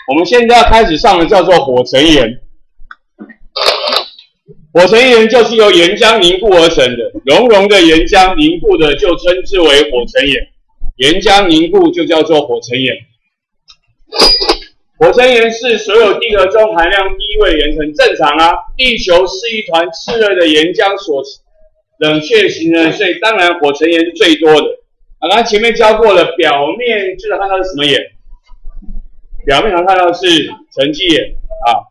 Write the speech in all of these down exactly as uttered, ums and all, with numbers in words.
我们现在要开始上的叫做火成岩。火成岩就是由岩浆凝固而成的，熔融的岩浆凝固的就称之为火成岩，岩浆凝固就叫做火成岩。火成岩是所有地核中含量第一位岩层，正常啊。地球是一团炽热的岩浆所冷却形成，所以当然火成岩是最多的。啊，刚才前面教过了，表面最常看到是什么岩？表面常看到的是沉积岩啊。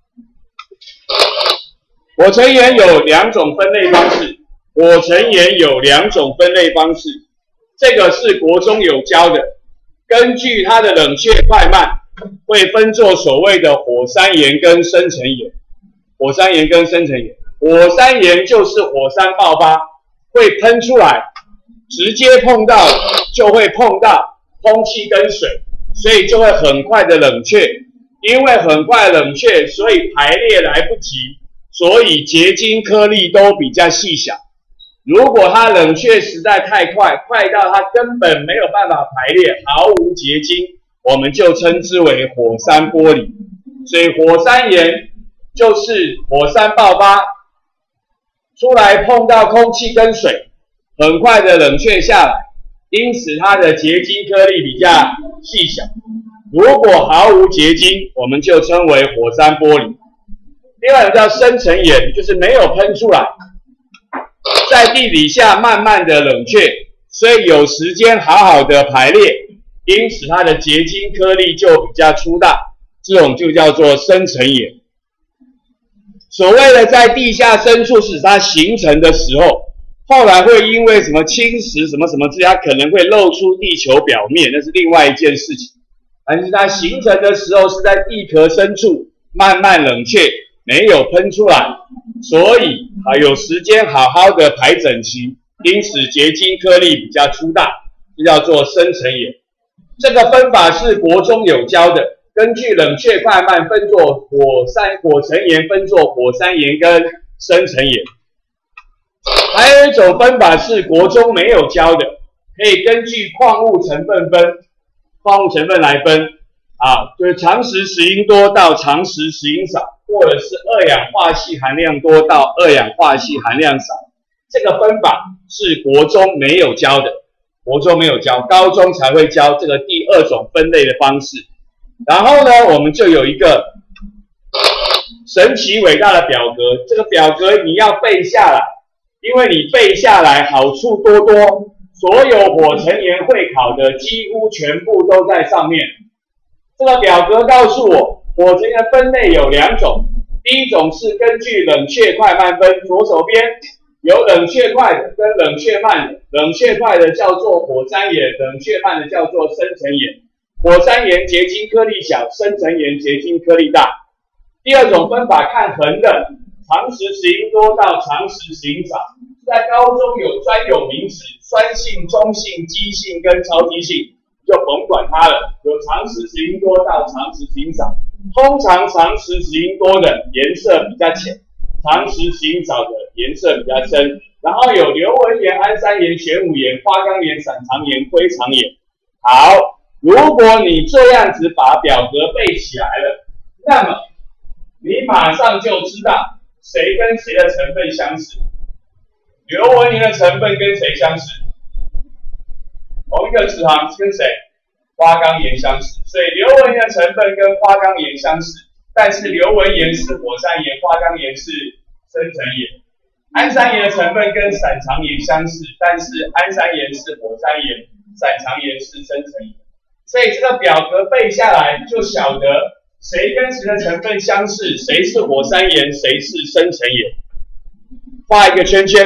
火成岩有两种分类方式，火成岩有两种分类方式，这个是国中有教的，根据它的冷却快慢，会分作所谓的火山岩跟深层岩。火山岩跟深层岩，火山岩就是火山爆发，会喷出来，直接碰到就会碰到空气跟水，所以就会很快的冷却。因为很快冷却，所以排列来不及，所以结晶颗粒都比较细小。如果它冷却实在太快，快到它根本没有办法排列，毫无结晶，我们就称之为火山玻璃。所以火山岩就是火山爆发出来碰到空气跟水，很快的冷却下来，因此它的结晶颗粒比较细小。如果毫无结晶，我们就称为火山玻璃。另外一个叫深层岩，就是没有喷出来，在地底下慢慢的冷却，所以有时间好好的排列，因此它的结晶颗粒就比较粗大，这种就叫做深层岩。所谓的在地下深处是它形成的时候，后来会因为什么侵蚀什么什么之类，它可能会露出地球表面，那是另外一件事情。但是它形成的时候是在地壳深处慢慢冷却，没有喷出来，所以啊有时间好好的排整齐，因此结晶颗粒比较粗大，这叫做深层岩。这个分法是国中有教的，根据冷却快慢分作火山火成岩，分作火山岩跟深层岩。还有一种分法是国中没有教的，可以根据矿物成分分。矿物成分来分啊，就是常识石英多到常识石英少，或者是二氧化硒含量多到二氧化硒含量少。这个分法是国中没有教的，国中没有教，高中才会教这个第二种分类的方式。然后呢，我们就有一个神奇伟大的表格，这个表格你要背下来，因为你背下来好处多多。所有火成岩会考的几乎全部都在上面。这个表格告诉我，火成岩分类有两种，第一种是根据冷却快慢分，左手边有冷却快的跟冷却慢的，冷却快的叫做火山岩，冷却慢的叫做深层岩。火山岩结晶颗粒小，深层岩结晶颗粒大。第二种分法看横的，常识石英多到常识石英少，在高中有专有名词。酸性、中性、基性跟超基性，就甭管它了。有常识石英多到常识石英少，通常常识石英多的颜色比较浅，常识石英少的颜色比较深。然后有硫纹岩、安山岩、玄武岩、花岗岩、闪长岩、灰长岩。好，如果你这样子把表格背起来了，那么你马上就知道谁跟谁的成分相似。硫纹岩的成分跟谁相似？同一个池塘跟谁？花岗岩相似，所以硫纹岩的成分跟花岗岩相似，但是硫纹岩是火山岩，花岗岩是深层岩。安山岩的成分跟闪长岩相似，但是安山岩是火山岩，闪长岩是深层岩。所以这个表格背下来就晓得谁跟谁的成分相似，谁是火山岩，谁是深层岩。画一个圈圈。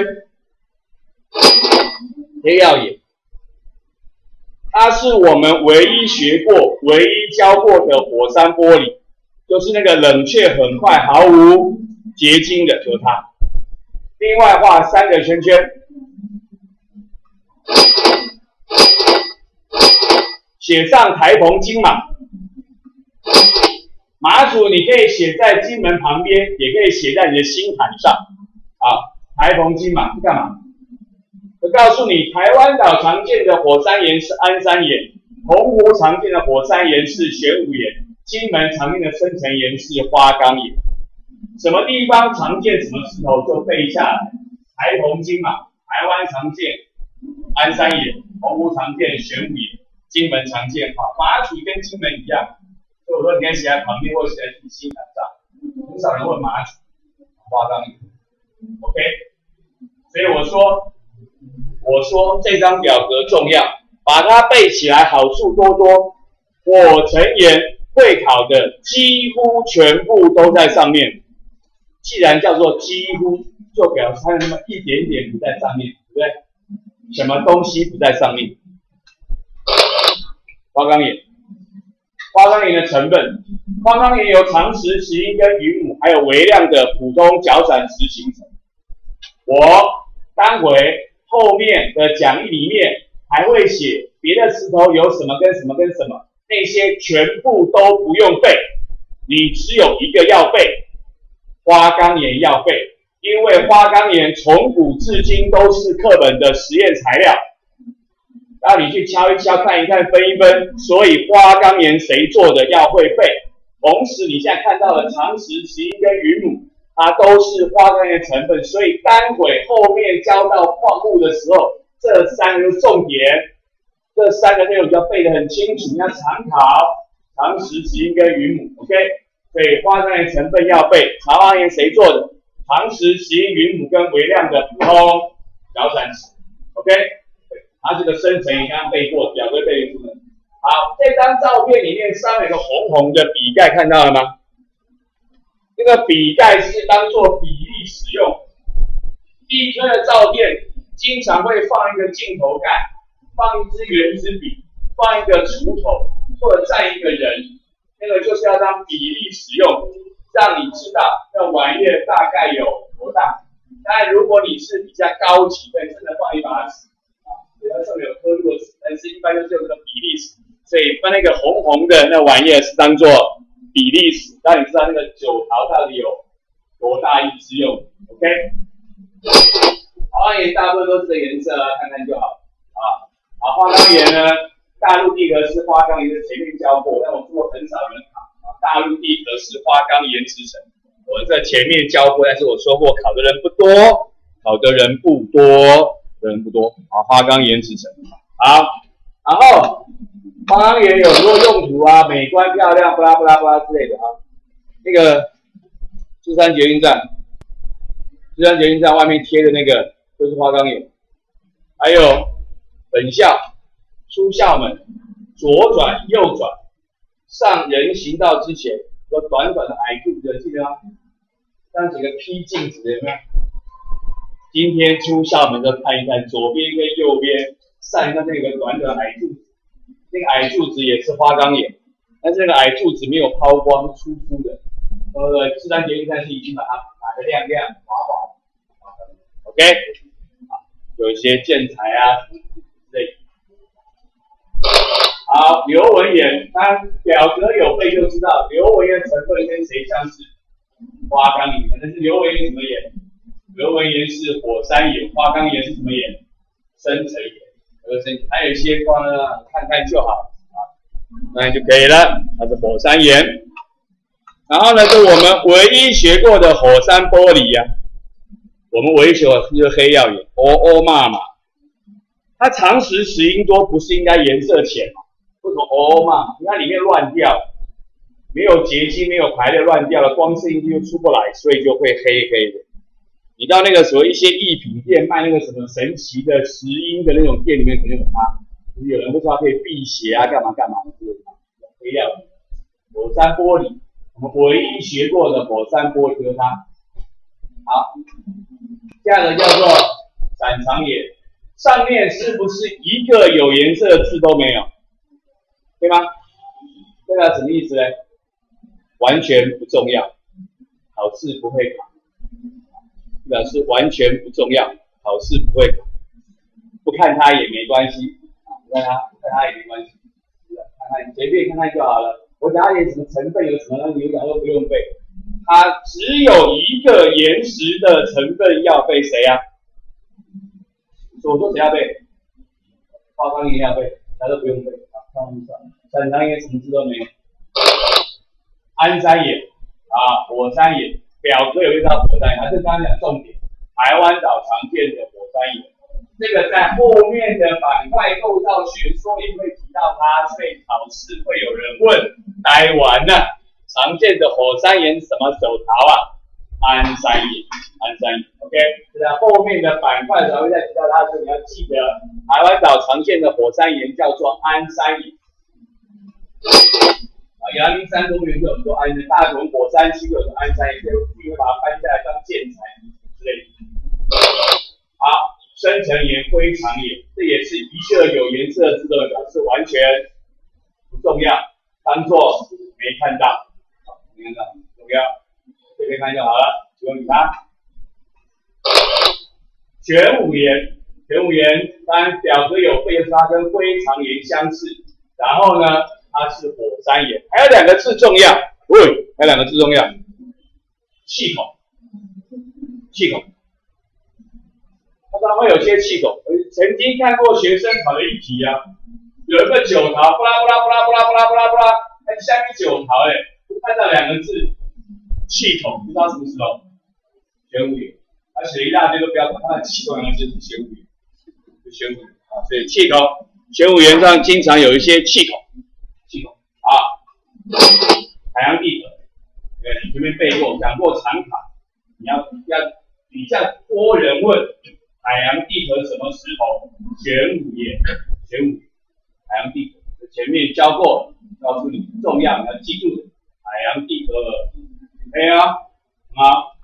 黑曜岩，它是我们唯一学过、唯一教过的火山玻璃，就是那个冷却很快、毫无结晶的，就是它。另外画三个圈圈，写上台澎金马。马祖你可以写在金门旁边，也可以写在你的心坎上。啊，台澎金马是干嘛？我告诉你，台湾岛常见的火山岩是安山岩，澎湖常见的火山岩是玄武岩， 金门常见的深层岩是花岗岩，什么地方常见什么石头就背下来。台澎金马，台湾常见安山岩，澎湖常见玄武岩，金门常见花。马祖跟金门一样，所以我说你看写在旁边或写在自己心坎上，很少人问马祖、花岗岩。OK， 所以我说，我说这张表格重要，把它背起来，好处多多。火成岩会考的几乎全部都在上面。既然叫做几乎，就表示它有那么一点点不在上面，对不对？什么东西不在上面？花岗岩。花岗岩的成分，花岗岩由长石、石英跟云母，还有微量的普通角闪石形成。我待会后面的讲义里面还会写别的石头有什么跟什么跟什么，那些全部都不用背，你只有一个要背，花岗岩要背，因为花岗岩从古至今都是课本的实验材料。让你去敲一敲、看一看、分一分，所以花岗岩谁做的要会背。同时，你现在看到的长石、石英跟云母，它都是花岗岩成分，所以待会后面教到矿物的时候，这三个是重点，这三个内容就要背得很清楚，你要常考长石、石英跟云母 ，OK？ 所以花岗岩成分要背，茶花岩谁做的？长石、石英、云母跟微量的普通角闪石 ，OK？它这个生成你刚刚背过，表格背出来。好，这张照片里面上面有个红红的笔盖，看到了吗？这个笔盖是当做比例使用。地科的照片经常会放一个镜头盖，放一支圆珠笔，放一个锄头，或者站一个人，那个就是要当比例使用，让你知道这玩意大概有多大。当然，如果你是比较高级的，真的放一把尺。它上面有刻度的尺，但是一般就是用这个比例尺，所以分那个红红的那玩意儿是当做比例尺，让你知道那个酒桃到底有多大一支用 ，OK？ 花岗岩大部分都是这个颜色啊，看看就好啊。好，花岗岩呢，大陆地壳是花岗岩的前面教过，但我说很少人考啊。大陆地壳是花岗岩之城，我在前面教过，但是我说过考的人不多，考的人不多。人不多，好，花岗岩之城，好，然后花岗岩有很多用途啊，美观漂亮，不拉不拉不拉之类的啊。那个芝山捷运站，芝山捷运站外面贴的那个就是花岗岩，还有本校出校门，左转右转，上人行道之前有短短的矮柱子，记得吗？上几个 P 镜子有没有？今天出校门就看一看，左边跟右边上一个那个短的矮柱子，那个矮柱子也是花岗岩，但是那个矮柱子没有抛光，粗粗的。呃，芝山捷运站是已经把它打得亮亮滑滑 ，OK？ 有一些建材啊之类的。好，流纹岩，当表格有背就知道，流纹岩成分跟谁相似？花岗岩，但是流纹岩什么岩？流纹岩是火山岩，花岗岩是什么岩？深层岩。还有一些光呢，看看就好啊，那就可以了。它是火山岩。然后呢，就我们唯一学过的火山玻璃呀、啊，我们唯一学过就是黑曜岩 ，O O 嘛嘛。它长石石英多，不是应该颜色浅吗？为什么 O O 嘛？你看里面乱掉了，没有结晶，没有排列，乱掉了，光线就出不来，所以就会黑黑的。你到那个所谓一些艺品店卖那个什么神奇的石英的那种店里面，肯定有它。就是有人不知道可以辟邪啊，干嘛干嘛的，就是它。黑曜岩、火山玻璃，我们唯一学过的火山玻璃就是它。好，下一个叫做闪长岩，上面是不是一个有颜色的字都没有？对吗？这个什么意思呢？完全不重要，考试不会考。表示完全不重要，考试不会考，不看它也没关系，不看它，不看它也没关系，看看随便看看就好了。我讲它有什么成分，有什么你讲都不用背，它只有一个岩石的成分要背，谁呀、啊？我说谁要背？花岗岩要背，其他都不用背。放上，闪长岩什么字都没有。 安山岩啊，火山岩，表格有一张火山岩，还是刚刚讲重点，台湾岛常见的火山岩。这个在后面的板块构造学说也会提到它，所以考试会有人问，呆完了，常见的火山岩什么手桃啊？安山岩，安山岩 ，OK， 在后面的板块才会再提到它，所以你要记得，台湾岛常见的火山岩叫做安山岩。啊，阳明山公园有很多安山，大屯火山区有个安山岩，所以你会把它搬下来当建材之类的。好。深层岩、灰长岩，这也是一个有颜色的自动表示完全不重要，当做没看到，没看到，重要，随便看就好了，不用理它。玄武岩，玄武岩当然表格有被它跟灰长岩相似，然后呢，它是火山岩，还有两个字重要，喂，还有两个字重要，气孔，气孔。常常会有些气孔，我曾经看过学生考的一题啊，有一个九桃，布拉布拉布拉布拉布拉布拉布拉，哎，下面九桃哎，看到两个字气孔，不知道什么时候？玄武岩，他写一大堆都不要管，他的气孔两个字是玄武岩，是玄武岩啊，所以气孔，玄武岩上经常有一些气孔，气孔啊，海洋地壳，对，你前面背过，讲过长卡，你要要底下多人问。海洋地壳什么石头？玄武岩，玄武岩，海洋地壳，前面教过，告诉你重要，你要记住的。海洋地壳，可以啊，好。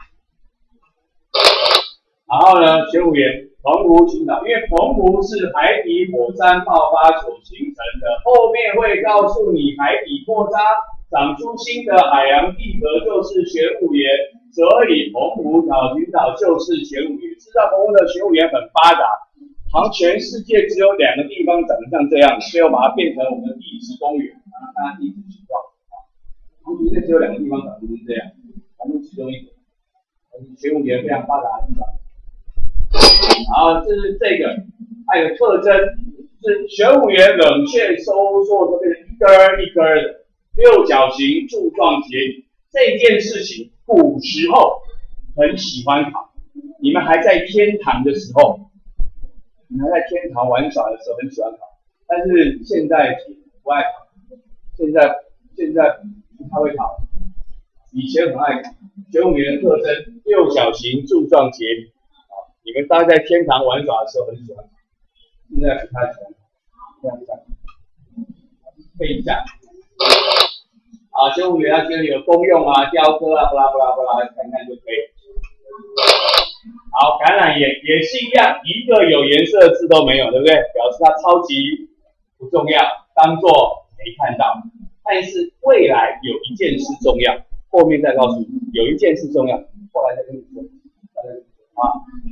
然后呢，玄武岩，澎湖群岛，因为澎湖是海底火山爆发所形成的，后面会告诉你海底破渣长出新的海洋地壳就是玄武岩，所以澎湖岛群岛就是玄武岩。知道澎湖的玄武岩很发达，好像全世界只有两个地方长得像这样，最后把它变成我们的地质公园啊，看看地质情况啊。澎湖现在只有两个地方长得是这样，澎湖其中一个，玄武岩非常发达的地方。然后这是这个，还有特征是玄武岩冷却收缩都变成一根一根的六角形柱状节理。这件事情古时候很喜欢考。你们还在天堂的时候，你们还在天堂玩耍的时候很喜欢考，但是现在不爱考，现在现在不太会考，以前很爱考。玄武岩的特征六角形柱状节理，啊，你们大家在天堂玩耍的时候很喜欢考，现在不太喜欢考，这样子背一下。啊，玄武岩它这里有功用啊，雕刻啊，巴拉巴拉巴拉，看看就可以。好，橄榄岩也是一样，一个有颜色的字都没有，对不对？表示它超级不重要，当做没看到。但是未来有一件事重要，后面再告诉你，有一件事重要，后来再跟你说。啊，